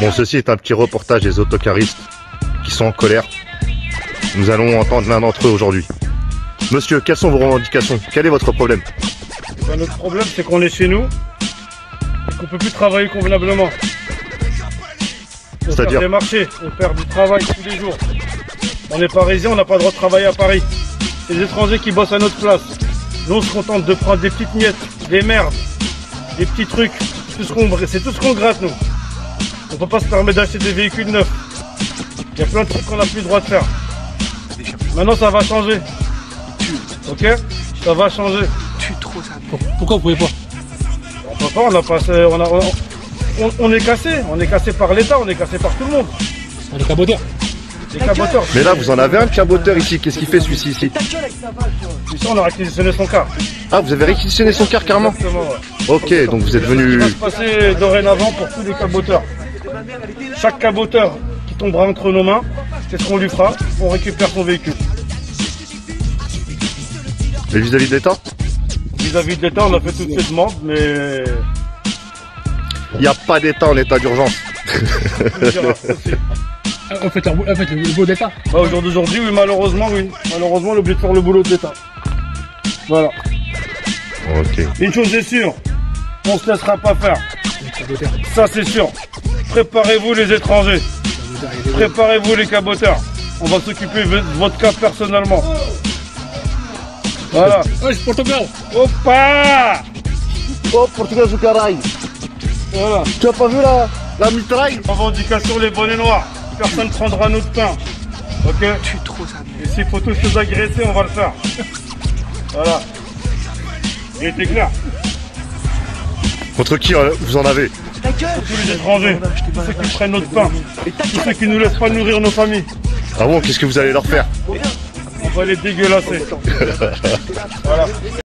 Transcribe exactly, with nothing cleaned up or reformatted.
Bon, ceci est un petit reportage des autocaristes qui sont en colère. Nous allons entendre l'un d'entre eux aujourd'hui. Monsieur, quelles sont vos revendications? Quel est votre problème? Ben, notre problème, c'est qu'on est chez nous et qu'on peut plus travailler convenablement. On perd C'est-à-dire des marchés, on perd du travail tous les jours. On est parisien, on n'a pas le droit de travailler à Paris. C'est les étrangers qui bossent à notre place. Nous, on se contente de prendre des petites miettes, des merdes, des petits trucs. Tout ce qu'on, c'est tout ce qu'on gratte, nous. On peut pas se permettre d'acheter des véhicules neufs. Il y a plein de trucs qu'on n'a plus le droit de faire. Maintenant, ça va changer. Ok? Ça va changer. Pourquoi vous pouvez pas? On peut pas, on a passé, on a, on, on est cassé. On est cassé par l'État, on est cassé par tout le monde. On est caboteurs. Les caboteurs. Mais là, vous en avez un caboteur ici. Qu'est-ce qu'il fait celui-ci ici? Ici, on a réquisitionné son car. Ah, vous avez réquisitionné son car carrément? Exactement, ouais. Ok, donc vous êtes venu... Ça va se passer dorénavant pour tous les caboteurs. Chaque caboteur qui tombera entre nos mains, c'est ce qu'on lui fera. On récupère son véhicule. Et vis-à-vis de l'État? Vis-à-vis de l'État, on a fait toutes ces demandes, mais... Il n'y a pas d'État en état d'urgence. on dira aussi. En fait, en fait le boulot d'État. Bah, au jour d'aujourd'hui, oui, malheureusement, oui. Malheureusement, on est obligé de faire le boulot de l'État. Voilà. Ok. Une chose est sûre, on se laissera pas faire. Les caboteurs. Ça, c'est sûr. Préparez-vous les étrangers. Préparez-vous les caboteurs. On va s'occuper de votre cas personnellement. Voilà. Oh, c'est Portugal. Opa! Oh, Portugais du caralho. Voilà. Tu as pas vu la, la mitraille? Revendication les bonnets noirs. Personne ne prendra notre pain. Ok? Et s'il faut tous nous agresser, on va le faire. Voilà. Il était clair. Contre qui euh, vous en avez? Tous les étrangers. Tous ceux qui prennent notre pain. Tous ceux qui nous laissent pas nourrir nos familles. Ah bon, qu'est-ce que vous allez leur faire? On va les dégueulasser. Voilà.